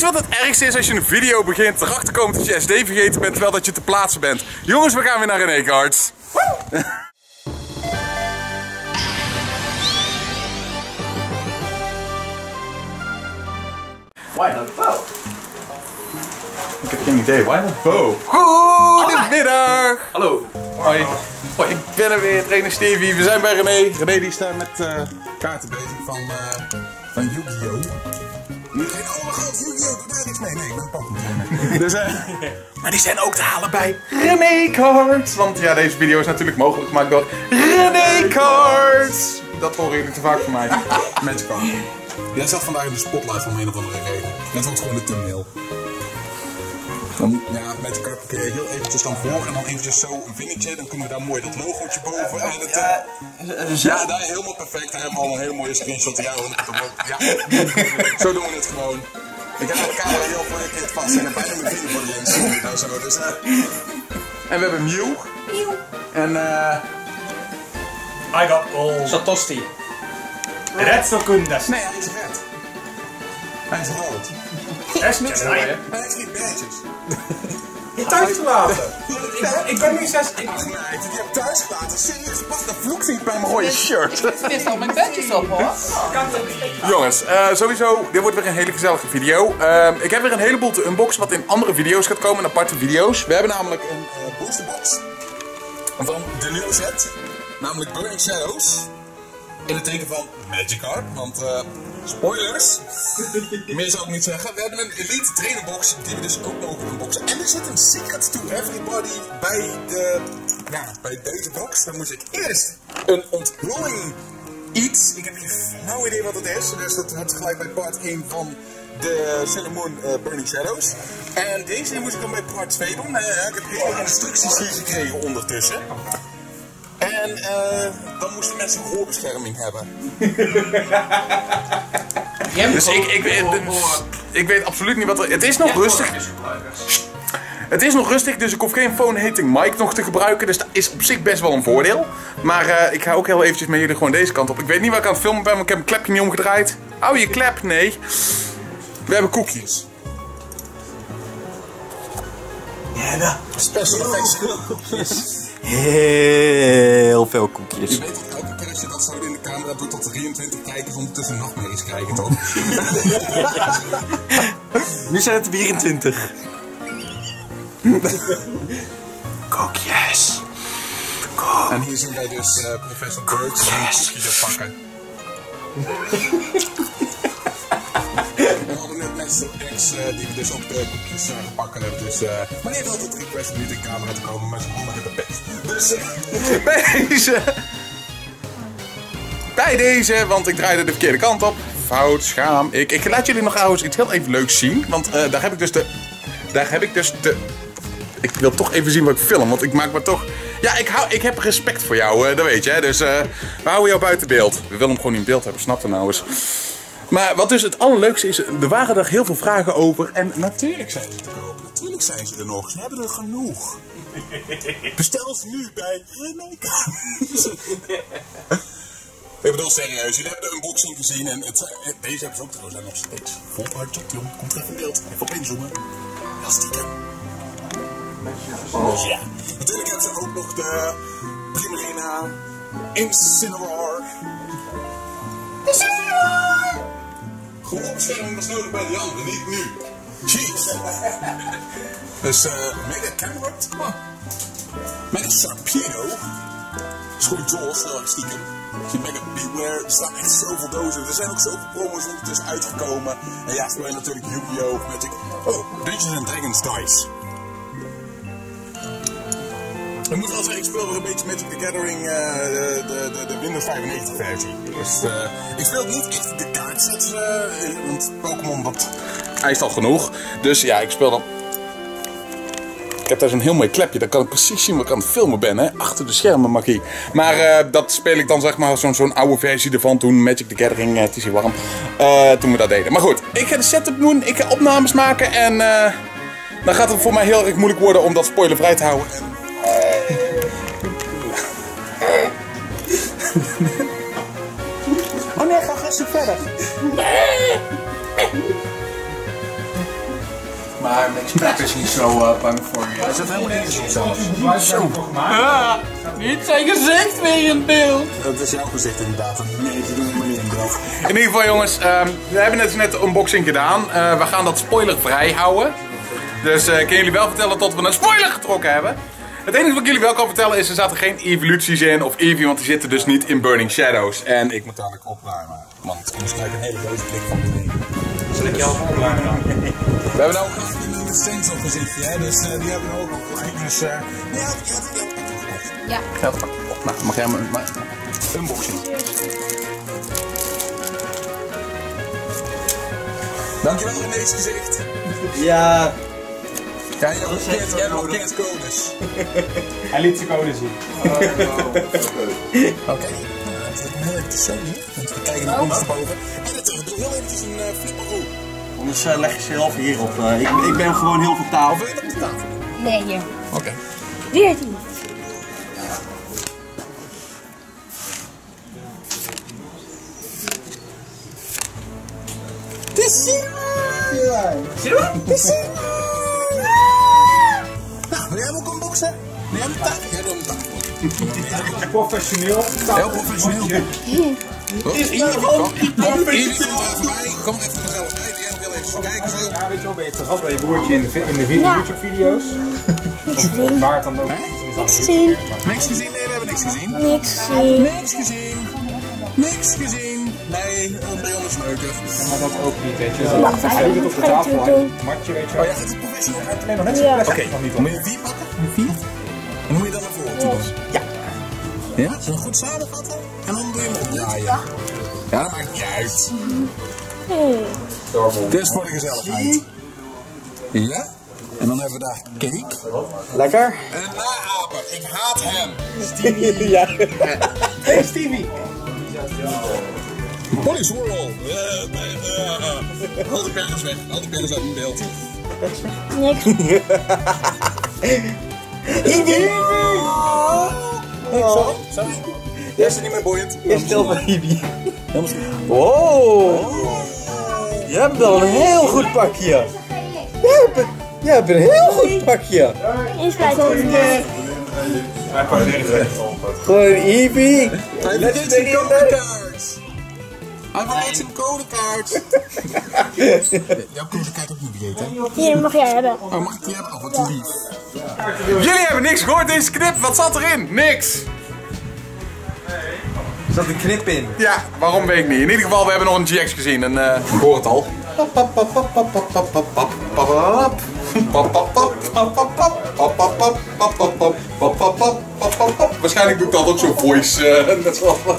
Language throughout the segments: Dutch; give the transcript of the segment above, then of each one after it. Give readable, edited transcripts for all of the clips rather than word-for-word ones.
Weet je wat het ergste is als je een video begint, erachter komt dat je SD vergeten bent terwijl dat je te plaatsen bent? Jongens, we gaan weer naar René Karts. Why not bow? Ik heb geen idee, why not bow? Goedemiddag! Hallo. Hoi. Hoi, ik ben er weer, trainer Stevie. We zijn bij René. René die staat met kaarten bezig van Yu-Gi-Oh! Iedereen, oh mijn god, Yu-Gi-Oh! Doe daar niks mee. Nee, ik ben Pokémon. Dus, maar die zijn ook te halen bij René Karts. Want ja, deze video is natuurlijk mogelijk gemaakt door René Karts. Dat horen jullie te vaak van mij. Magic Card. Jij zat vandaag in de spotlight van een of andere reden. Net was gewoon de thumbnail. Dan, ja, met de karp kun je heel eventjes dan voor en dan eventjes zo een vingertje. Dan kunnen we daar mooi dat logootje boven. En het, ja, daar helemaal perfect. Daar hebben we al een hele mooie screenshot. Ja, ja. Zo doen we het gewoon. Ik heb de camera heel verkeerd vast en dan bijna mijn vinger voor de lens. Nou, zo, dus, en we hebben Mew. En I got all. Satoshi. Red Stokundas. nee, hij is red. Hij is rood. Hij Hij heeft geen badges. je thuis gelaten. Ik ben nu 6. Ach nee, die heb ik thuis gelaten. Serieus, pas de vloek niet bij mijn rode shirt. Er staan mijn badges op hoor. Jongens, sowieso, dit wordt weer een hele gezellige video. Ik heb weer een heleboel te unboxen wat in andere video's gaat komen, in aparte video's. We hebben namelijk een boosterbox van de nieuwe set, namelijk Burning Shadows. In het teken van Magikarp, want spoilers, meer zou ik niet zeggen. We hebben een Elite Trainerbox die we dus ook mogen unboxen. En er zit een Secret to Everybody bij deze box. Dan moet ik eerst een onthulling iets. Ik heb geen flauw idee wat het is, dus dat hoort gelijk bij part 1 van de Sailor Moon Burning Shadows. En deze moest ik dan bij part 2 doen. Ik heb heel veel instructies hier gekregen ondertussen. En dan moesten mensen gehoorbescherming hebben. Dus ik weet absoluut niet wat er... Het is nog rustig. Het is nog rustig, dus ik hoef geen phone-hitting mic nog te gebruiken. Dus dat is op zich best wel een voordeel. Maar ik ga ook heel eventjes met jullie gewoon deze kant op. Ik weet niet waar ik aan het filmen ben, maar ik heb een klepje niet omgedraaid. Hou je klep? Nee. We hebben koekjes. Ja, Special effects koekjes. heel veel koekjes. Je weet dat elke keer als je dat zo in de camera doet tot 23 kijkers ondertussen nachtmerries krijgen, toch? Nu zijn het 24. Koekjes. En hier zien wij dus professor Birch een koekje pakken. We hadden net mensen ex die we dus ook de koekjes pakken hebben. Dus, maar die heeft altijd request om niet in de camera te komen, maar ze allemaal hebben best. Dus bij deze, want ik draaide de verkeerde kant op. Fout, schaam. Ik laat jullie nog trouwens iets heel even leuks zien. Want daar heb ik dus de... Ik wil toch even zien wat ik film, want ik maak me toch... Ja, ik heb respect voor jou, dat weet je. Hè? Dus we houden jou buiten beeld. We willen hem gewoon in beeld hebben, snap je nou eens. Maar wat dus het allerleukste is, er waren er heel veel vragen over. En natuurlijk zijn ze te kopen. Natuurlijk zijn ze er nog. Ze hebben er genoeg. Bestel ze nu bij René Karts. Ik bedoel serieus, jullie hebben de unboxing gezien en deze hebben ze ook trouwens nog steeds. Vol budget, jong. Komt er even in beeld. Even op inzoomen. Heel stiekem. Dus ja. Natuurlijk hebben ze ook nog de Primarina Incineroar. Gehoorbescherming was nodig bij die anderen, niet nu. Jeez. Dus Mega Camelot. Mega Sharpedo. Is gewoon Jaws, heel erg stiekem. Mega Beware. Er staan echt zoveel dozen. Er zijn ook zoveel promos ondertussen uitgekomen. En ja, speel je natuurlijk Yu-Gi-Oh! Magic. Oh, Dungeons & Dragons Dice. Ik moet wel zeggen, ik speel wel een beetje Magic the Gathering, de Windows 95 versie. Dus ik speel niet echt de kaartsets, want Pokémon dat eist al genoeg. Dus ja, ik speel dan... Ik heb daar zo'n heel mooi klepje, dan kan ik precies zien wat ik aan het filmen ben, hè. Achter de schermen magie. Maar dat speel ik dan zeg maar zo'n oude versie ervan toen Magic the Gathering, het is hier warm, toen we dat deden. Maar goed, ik ga de setup doen, ik ga opnames maken en dan gaat het voor mij heel erg moeilijk worden om dat spoilervrij te houden. Oh nee, ga rustig verder. Maar Max is niet zo bang voor je. Hij zit helemaal in je zelfs. Zo. Niet zijn gezicht weer in beeld. Dat is jouw gezicht inderdaad. Nee, die doen helemaal niet in beeld. In ieder geval jongens, we hebben net de unboxing gedaan. We gaan dat spoilervrij houden. Dus ik kan jullie wel vertellen dat we een spoiler getrokken hebben. Het enige wat ik jullie wel kan vertellen is, er zaten geen evoluties in of Eevee, want die zitten dus niet in Burning Shadows. En ik moet dadelijk opruimen, want anders krijg ik een hele boze blik van de ding. Zal ik jou opruimen dan? We hebben nou ook een stencil gezichtje, hè? Dus die hebben we ook al gelijk. Dus Ja. geld pakken. Nou, mag jij maar unboxing. Dankjewel in deze gezicht. Ja. Ja, jij hebt nog kenniscodes. Hij liet zijn code zien. Oké. Dat is heel eventjes zo hier. Want we kijken naar ondersteboven. En het doe heel eventjes een flipperoo. Anders leg je zelf hierop. Ik ben gewoon heel veel taal. Of wil je dat op de tafel? Nee, hier. Oké. 14. Het is nou, wil jij hem ook unboxen? Nee, aan de tafel. Jij doet hem aan de tafel. Professioneel. Heel professioneel. Kom even voorbij. Kom even gezellig bij. Jij nog heel even kijken zo. Ja, weet je wel, ben je te gast bij je broertje in de YouTube-video's? Waar het dan ook Niks gezien. Niks gezien? Nee, we hebben niks gezien. Niks gezien. Niks gezien. Niks gezien. Nee, Brian is leuker. maar dat ook niet, weet je. Wacht, Hij doet het op de ga ik tafel, het doen? matje, weet je Oh, wel. jij gaat het professioneel uit. Nee, nog net Ja. zo'n Oké, plastic nog niet moet op. je 4 pakken? 4? En dan moet je dan naar voren toe. Ja. Ja? Zullen we goed samenvatten? En dan doe je hem omdraaien. Ja, dat maakt niet uit. Dit is voor de gezelligheid. Ja? En dan hebben we daar cake. Lekker? En naapen. Ik haat hem. Ja. Hey Stevie! Polly Swirl. Al die penners weg. Al die penners uit mijn beeld. Niks. Zo. Jij is er niet meer boeiend. Eerst stil van Ibi. Wow. Je hebt wel een heel goed pakje. Je hebt een heel goed pakje. Insluiten. Hij pareert het Gewoon Ibi. Hij vergeet zijn codekaart. Hij vergeet zijn codekaart. Jouw codekaart ook niet vergeten. Hier mag jij hebben. Oh, mag ik die hebben? Oh, wat lief. Jullie hebben niks gehoord deze knip. Wat zat erin? Niks. Er zat een knip in. Ja, waarom weet ik niet. In ieder geval, we hebben nog een GX gezien. Ik hoor het al. Waarschijnlijk doe ik dat ook zo'n voice. Dat is wel wat.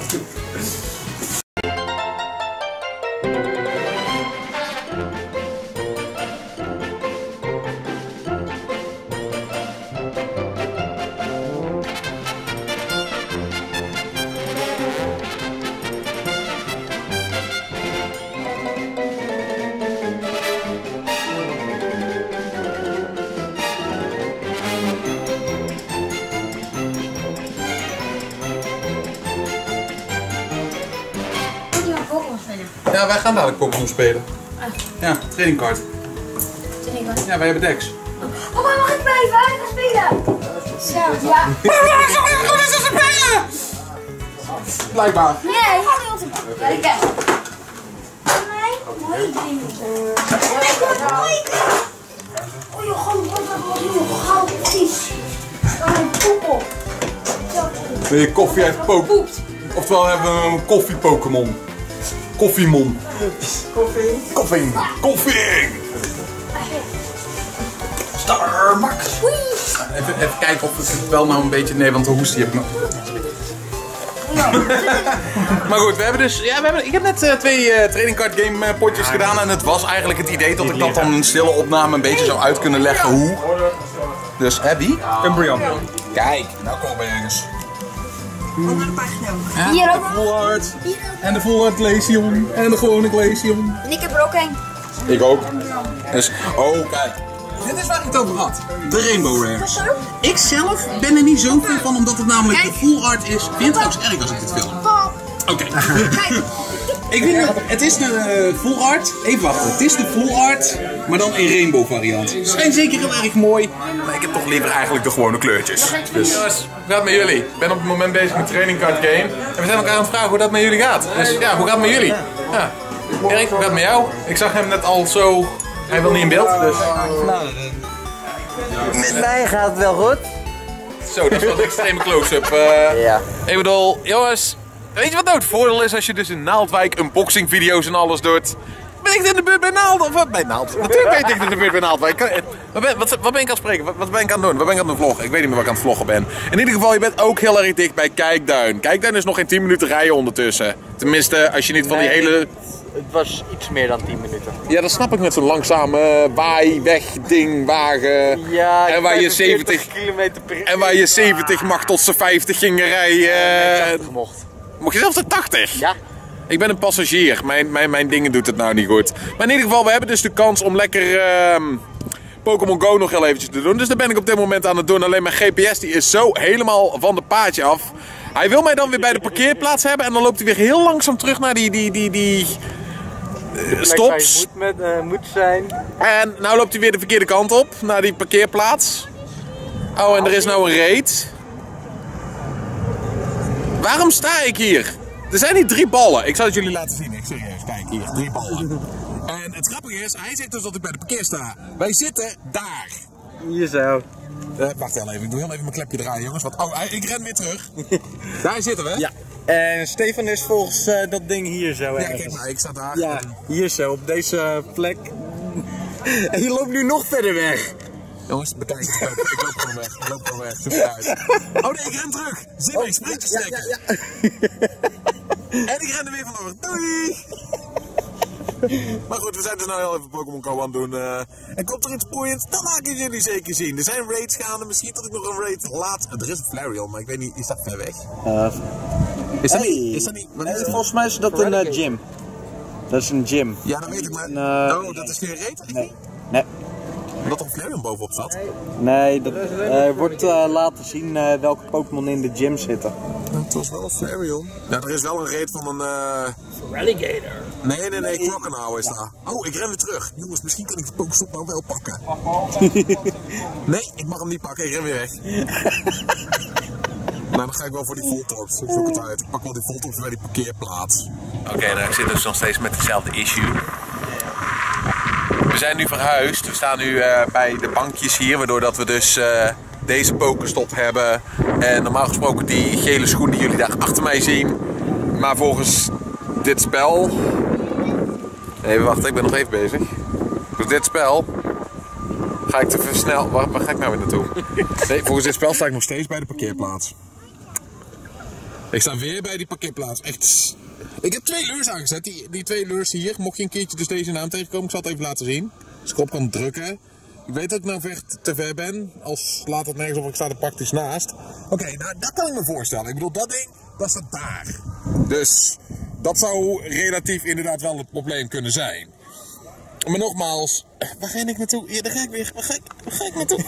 Ja, wij gaan dadelijk Pokémon spelen. Ja, trading card. Ja, wij hebben decks. Oh, maar mag ik blijven? Ik ga spelen. Zo, ja. Wat is dat spelen? Blijkbaar. Nee, ja, ik heb. Nee, mooi ding. Oh, joh, gewoon wat gauw precies. Een poepel. Wil je koffie uit Pokémon? Oftewel hebben we een koffie Pokémon. Koffiemon. Koffie. Koffie. Starbucks. Even kijken of het wel nou een beetje... Nee, want de hoest die heb ik nog. Maar goed, we hebben dus... Ja, ik heb net 2 trading card game potjes gedaan. En het was eigenlijk het idee dat ik dat dan een stille opname een beetje zou uit kunnen leggen hoe. Dus, wie? Umbreon. Kijk, nou komen we ergens. Hier ook. Full art. En de full art Glaceon. En de gewone Glaceon. En ik heb er ook een. Ik ook. Dus, oh kijk. Dit is waar ik het over had. De Rainbow Rares. Ik zelf ben er niet zo veel van, omdat het namelijk de full art is. Vind je het trouwens erg als ik dit film? Oké. Kijk. Ik weet niet, het is de full art. Even wachten, het is de full art, maar dan in rainbow variant. Ze zijn zeker heel erg mooi, maar ik heb toch liever eigenlijk de gewone kleurtjes. Dus. Jongens, hoe gaat het met jullie? Ik ben op het moment bezig met Training Card Game. En we zijn elkaar aan het vragen hoe dat met jullie gaat. Dus ja, hoe gaat het met jullie? Ja. Erik, hoe gaat het met jou? Ik zag hem net al zo, hij wil niet in beeld, dus. Met mij gaat het wel goed. Zo, dat is wel een extreme close-up. Ja. Ik bedoel, jongens, weet je wat nou het voordeel is als je dus in Naaldwijk unboxing video's en alles doet? Ben ik in de buurt bij Naald? Of bij Naald? Natuurlijk ben ik in de buurt bij Naaldwijk. Wat ben ik aan het spreken? Wat ben ik aan het doen? Wat ben ik aan het vloggen? Ik weet niet meer wat ik aan het vloggen ben. In ieder geval, je bent ook heel erg dicht bij Kijkduin. Kijkduin is nog geen 10 minuten rijden ondertussen. Tenminste, als je niet van die hele... Het was iets meer dan 10 minuten. Ja, dat snap ik met zo'n langzame waaiweg-ding-wagen. Ja, en waar je 70 kilometer per uur. En waar je 70 mag tot ze 50 gingen rijden. Mocht je zelfs de 80? Ja. Ik ben een passagier. Mijn dingen doet het nou niet goed. Maar in ieder geval, we hebben dus de kans om lekker Pokémon Go nog heel eventjes te doen. Dus dat ben ik op dit moment aan het doen. Alleen mijn GPS die is zo helemaal van de paadje af. Hij wil mij dan weer bij de parkeerplaats hebben. En dan loopt hij weer heel langzaam terug naar die stops. Moet zijn. En nou loopt hij weer de verkeerde kant op. Naar die parkeerplaats. Oh, en er is nou een raid. Waarom sta ik hier? Er zijn hier 3 ballen. Ik zal het jullie laten zien. Ik serieus. Kijk hier. 3 ballen. En het grappige is, hij zegt dus dat ik bij de parkeer sta. Wij zitten daar. Hier zo. Wacht heel even. Ik doe heel even mijn klepje draaien, jongens. Want, oh, ik ren weer terug. Daar zitten we. Ja. En Stefan is volgens dat ding hier zo. Ja, kijk maar. Ik sta daar. Ja, hier zo. Op deze plek. En je loopt nu nog verder weg. Jongens, bekijk het. Ik loop gewoon weg. Ik loop gewoon weg. Super uit. Oh nee, ik ren terug. Zin mee, sprintjes trekken. Ja. En ik ren er weer vandoor. Doei! Maar goed, we zijn dus nou heel even Pokémon Go aan het doen. En komt er iets boeiends, dan laat ik jullie zeker zien. Er zijn raids gaande, misschien dat ik nog een raid laat. Er is een Flareon, maar ik weet niet, is dat ver weg? Is dat niet? Is dat niet? Wat is het? Volgens mij is dat een gym. Dat is een gym. Ja, dat weet ik, maar... oh, dat is geen raid? Nee. Omdat er een Flareon bovenop zat? Nee, dat wordt laten zien welke Pokémon in de gym zitten. Het was wel een Flareon. Ja, er is wel een raid van een... Alligator. Nee, Crocodile is daar. Oh, ik ren weer terug. Jongens, misschien kan ik de Pokéstop nou wel pakken. Nee, ik mag hem niet pakken, ik ren weer weg. Nou, dan ga ik wel voor die Voltorps. Ik zoek het uit. Ik pak wel die Voltorps bij die parkeerplaats. Oké, nou, ik zit dus nog steeds met hetzelfde issue. We zijn nu verhuisd. We staan nu bij de bankjes hier, waardoor dat we dus deze Pokéstop hebben. En normaal gesproken die gele schoen die jullie daar achter mij zien. Maar volgens dit spel... Even wachten, ik ben nog even bezig. Volgens dit spel... Ga ik te versnel... Waar ga ik nou weer naartoe? Nee, volgens dit spel sta ik nog steeds bij de parkeerplaats. Ik sta weer bij die parkeerplaats. Echt... Ik heb 2 lures aangezet. Die 2 lures hier. Mocht je een keertje dus deze naam tegenkomen, ik zal het even laten zien. Als ik op kan drukken. Ik weet dat ik nou te ver ben. Als laat het nergens op, ik sta er praktisch naast. Oké, nou dat kan ik me voorstellen. Ik bedoel, dat ding, dat staat daar. Dus dat zou relatief inderdaad wel het probleem kunnen zijn. Maar nogmaals, waar ga ik naartoe? Ja, daar ga ik weer. Waar ga ik naartoe?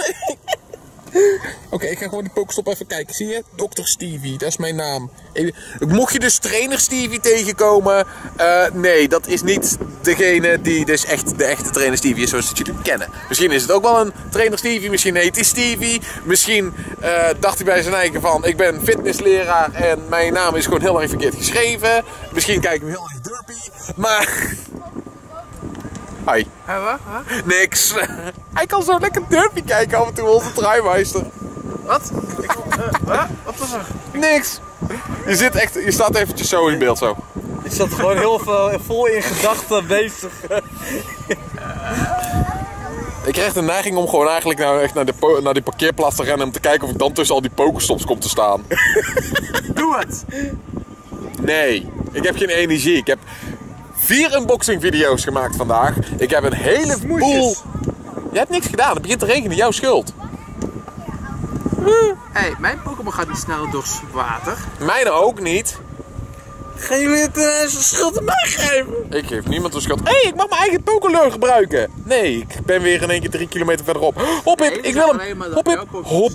Oké, ik ga gewoon die Pokéstop even kijken. Zie je? Dr. Stevie, dat is mijn naam. Mocht je dus trainer Stevie tegenkomen, nee, dat is niet degene die dus echt de echte trainer Stevie is zoals dat jullie kennen. Misschien is het ook wel een trainer Stevie, misschien heet hij Stevie. Misschien dacht hij bij zijn eigen van, ik ben fitnessleraar en mijn naam is gewoon heel erg verkeerd geschreven. Misschien kijk ik hem heel erg derpy, maar... Hi. Wat? Niks. Hij kan zo lekker derpy kijken af en toe, onze truimeister. Wat? Wat was er? Niks. Je staat eventjes zo in beeld zo. Ik zat gewoon heel vol in gedachten bezig. Ik krijg de neiging om gewoon eigenlijk nou echt naar die parkeerplaats te rennen om te kijken of ik dan tussen al die Pokéstops kom te staan. Doe het! Nee, ik heb geen energie. Ik heb 4 unboxing video's gemaakt vandaag. Ik heb een hele boel... Je hebt niks gedaan, het begint te regenen, jouw schuld. Hey, mijn Pokémon gaat niet snel door water. Mijne ook niet. Gaan jullie het schuld aan mij geven? Ik geef niemand een schuld. Hé, ik mag mijn eigen Pokélure gebruiken. Nee, ik ben weer in één keer 3 kilometer verderop. Hophip, ik wil hem. Hophip, hop.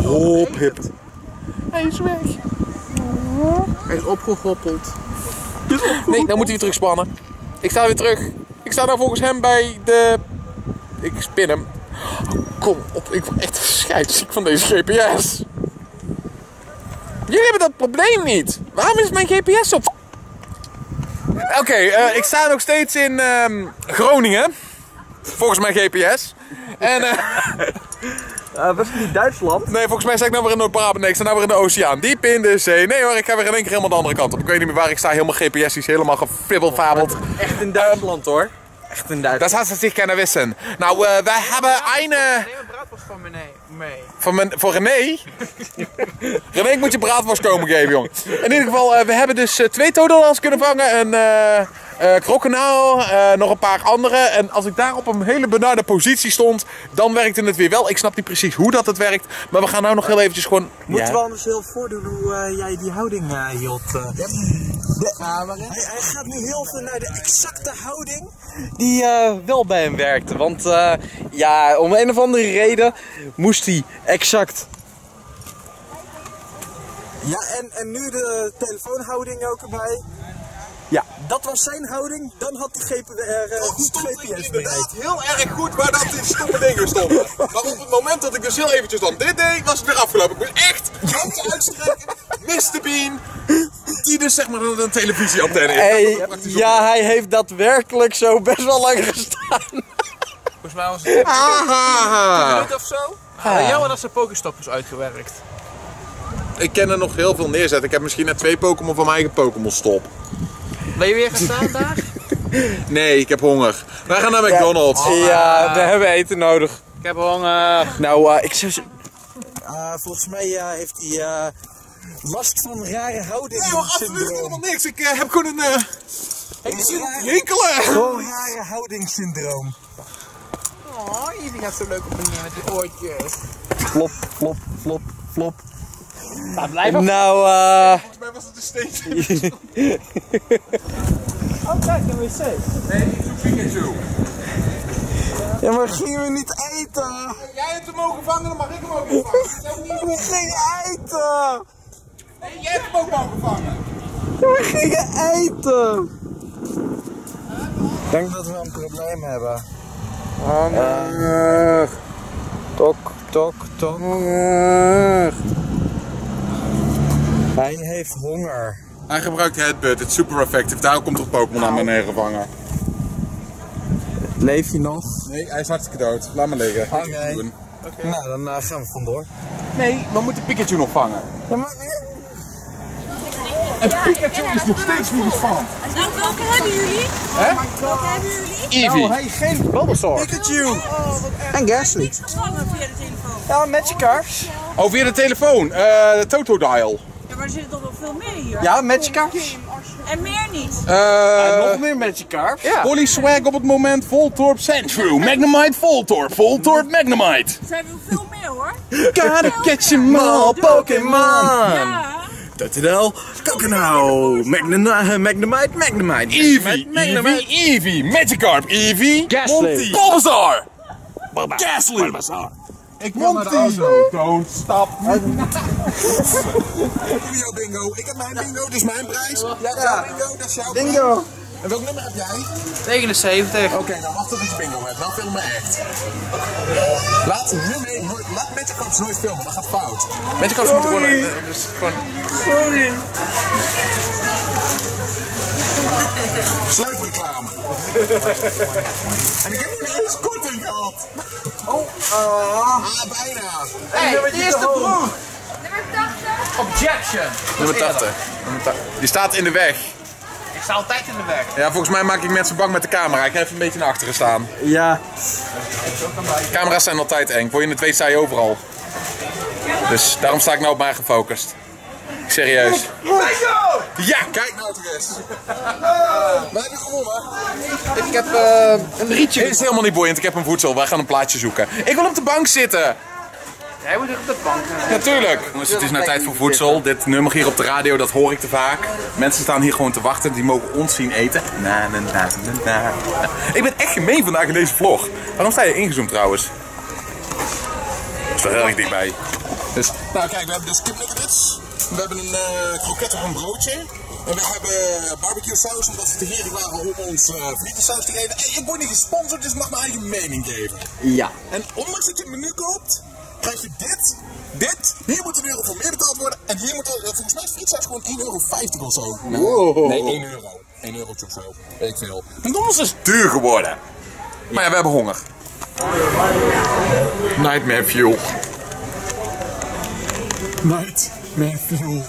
Hophip. Hij is weg. Hij is opgehoppeld. Nee, dan moet hij weer terugspannen. Ik sta weer terug. Ik sta nou volgens hem bij de... Ik spin hem. Oh, kom op, ik word echt scheidsziek van deze GPS. Jullie hebben dat probleem niet. Waarom is mijn GPS op? Oké, ik sta nog steeds in Groningen. Volgens mijn GPS. En Was het niet Duitsland? nee, volgens mij sta ik nou weer in Noord-Brabant. Nee, ik sta nou weer in de oceaan. Diep in de zee. Nee hoor, ik ga weer in één keer helemaal de andere kant op. Ik weet niet meer waar ik sta. Helemaal GPS'isch, helemaal gefibbelfabeld. Echt in Duitsland hoor. Echt in Duitsland. Dat had ze zich kunnen wissen. Nou, wij hebben een... Neem een braadworst van mee. Voor René? René, ik moet je braadworst komen geven, jongen. In ieder geval, we hebben dus 2 todolans kunnen vangen. Een krokenaal, nog een paar andere. En als ik daar op een hele benarde positie stond, dan werkte het weer wel. Ik snap niet precies hoe dat het werkt. Maar we gaan nou nog heel eventjes gewoon... Moeten we anders heel voordoen hoe jij die houding hield? Hij gaat nu heel veel naar de exacte houding die wel bij hem werkte. Want ja, om een of andere reden moest hij exact. Ja, en nu de telefoonhouding ook erbij. Ja, dat was zijn houding. Dan had die GPS bereikt. Heel erg goed waar dat die stomme dingen stonden. Maar op het moment dat ik dus heel eventjes dan dit deed, was het weer afgelopen. Ik moest echt handen uitstrekken. Mr. Bean, die dus zeg maar een televisieantenne is. Hey, ja, hij heeft daadwerkelijk zo best wel lang gestaan. Volgens mij was het 10 minuten of zo. Jammer dat zijn Pokestop is uitgewerkt. Ik ken er nog heel veel neerzetten. Ik heb misschien net 2 Pokémon van mijn eigen Pokémon stop. Ben je weer gaan staan daar? Nee, ik heb honger. Wij gaan naar McDonald's. Ja, we hebben eten nodig. Ik heb honger. Nou, ik zou volgens mij heeft hij last van rare houding. Nee hoor, absoluut helemaal niks. Ik heb gewoon een... hinkelen. Gewoon rare houdingssyndroom. Oh, Ivy gaat zo leuk op en neer met die oortjes. Flop, flop, flop, flop. Nou, blijf op. Nou, Volgens mij was het een steeds. Oh, kijk, een wc. Nee, ik zoek Pikachu. Ja, maar gingen we niet eten? Jij hebt hem mogen vangen, dan mag ik hem ook niet vangen. We gingen eten! Nee, jij hebt hem ook mogen vangen. We gingen eten! Ik denk dat we een probleem hebben. Honger. Tok, tok, tok. Honger. Hij heeft honger. Hij gebruikt Headbutt, het is super effectief. Daarom komt er Pokémon aan beneden gevangen. Leef je nog? Nee, hij is hartstikke dood. Laat me liggen. Oké. Nou, dan gaan we vandoor. Nee, we moeten Pikachu nog vangen. Ja, maar... En Pikachu is nog steeds niet van. Nou, welke hebben jullie? Hè? Welke hebben jullie? Eevee. hey, geen Bulbasaur. Pikachu. En Ghastly. Vangen via de telefoon. Ja, Magikarps. Oh, via de telefoon. De Totodial. Ja, maar er zitten toch wel veel meer hier? Ja, Magikarps. En meer niet. Nog meer Magikarps. Ja. Polyswag op het moment, Voltorb Sandshrew, Magnemite Voltorb, Voltorb Magnemite. Er zijn wel veel meer hoor. Gotta catch 'em all, Pokémon. Ja. Totodile, Kokino, Magnemite, Magnemite. Eevee, Eevee, Magikarp, Eevee, Ghastly. Bulbasaur. Ghastly. Ik wil naar de auto. Don't stop. Jullie bingo. Ik heb mijn bingo, dit is mijn prijs. Jij hebt jouw bingo, dat is jouw prijs. Bingo. En welk nummer heb jij? 79. Oké, dan wacht tot ik bingo heb. Dan film me echt. Laat Magikarps nooit filmen, dat gaat fout. Magikarps moeten gewoon... dus gewoon... Sorry. Sluipreclame. En ik heb niet eens korting gehad. Bijna. Hey, eerste broer. Nummer 80. Objection. Nummer 80. Die staat in de weg. Ik sta altijd in de weg. Ja, volgens mij maak ik mensen bang met de camera. Ik ga even een beetje naar achteren staan. Ja. Camera's zijn altijd eng. Voor je het weet sta je overal. Dus daarom sta ik nou op mij gefocust. Serieus. Ja, kijk nou toch eens. Wij hebben gewonnen. Ik heb een rietje. Het is helemaal niet boeiend. Ik heb een voedsel. Wij gaan een plaatje zoeken. Ik wil op de bank zitten. Jij moet er op de bank. Natuurlijk. Dus het is nou tijd voor voedsel. Dit nummer hier op de radio, dat hoor ik te vaak. Mensen staan hier gewoon te wachten. Die mogen ons zien eten. Na. Ik ben echt gemeen vandaag in deze vlog. Waarom sta je ingezoomd trouwens? Dat is wel heel erg dichtbij. Dus, nou kijk, we hebben dus kipnuggets. We hebben een kroket op een broodje. En we hebben barbecue saus, omdat ze te gierig waren om ons frietensaus te geven. Hey, ik word niet gesponsord, dus ik mag mijn eigen mening geven. Ja. En ondanks dat je het menu koopt, krijg je dit. Hier moet €1 voor meer betaald worden. En hier moet volgens mij is frietsaus gewoon €1,50 of zo. Wow. Nee, €1. €1 of zo. Weet ik veel. McDonald's is duur geworden. Maar ja, we hebben honger. Nightmare fuel. Nightmare fuel.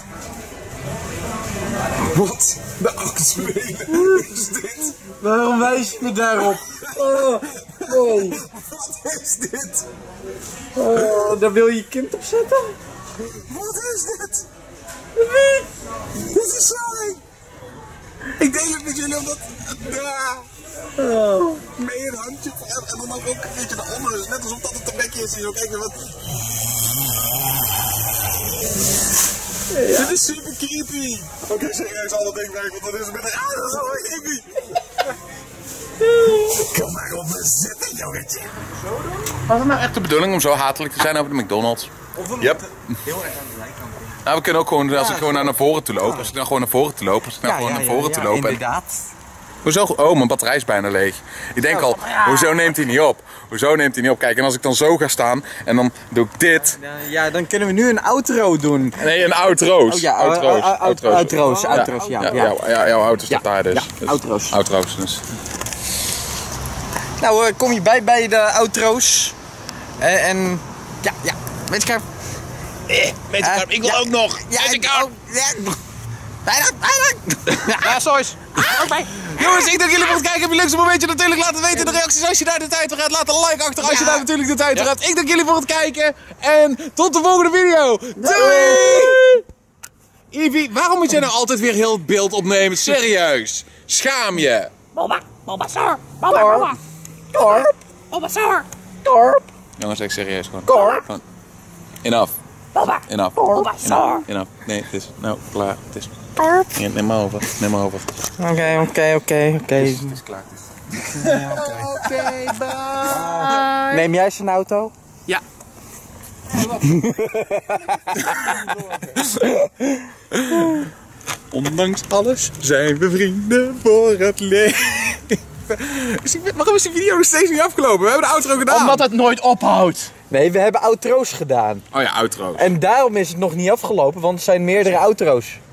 Wat de actuele is dit? Waarom wijs je me daarop? Oh. Wat is dit? Oh, daar wil je je kind op zetten? Wat is dit? Dit is saai. Ik deel het met jullie omdat... Mee een handje en dan ook een beetje eronder. Dus net alsof dat het een bekje is. Kijk wat... Ja. Dit is super creepy. Oké, serieus, alle dingen weg, want dat is met een... dat is wel creepy. Kom maar op me zitten, jongetje. Was het nou echt de bedoeling om zo hatelijk te zijn over de McDonald's? Yep. Heel erg aan de zijkant. Nou, we kunnen ook gewoon, als ik gewoon naar voren toe loop, als ik dan gewoon naar voren toe loop, Inderdaad. Hoezo? Oh, mijn batterij is bijna leeg. Ik denk al, hoezo neemt hij niet op? Kijk, en als ik dan zo ga staan en dan doe ik dit. Ja, dan kunnen we nu een outro doen. Nee, een outro's. Oh ja, outro's, ja. Jouw auto staat daar dus. Ja, outro's. Outro's dus. Nou, kom je bij de outro's. En ja, Wetenschap. Wetenschap, ik wil ook nog. Wetenschap. Ja, Sois. Jongens, ik dank jullie voor het kijken. Heb je leukste momentje natuurlijk laten weten in de reacties als je daar de tijd voor gaat. Laat een like achter als je daar natuurlijk de tijd voor hebt. Ik dank jullie voor het kijken. En tot de volgende video. Doei! Ivy, waarom moet jij nou altijd weer heel het beeld opnemen? Serieus. Schaam je. Bulbasaur. Jongens, echt serieus gewoon. Enough. Enough. Nee, het is nou klaar. Het is... Neem maar over. Oké. Het is klaar. Oké, bye. Neem jij zijn auto? Ja. Ondanks alles zijn we vrienden voor het leven. Waarom is die video nog steeds niet afgelopen? We hebben de outro gedaan. Omdat het nooit ophoudt. Nee, we hebben outro's gedaan. Oh ja, outro. En daarom is het nog niet afgelopen, want er zijn meerdere outro's.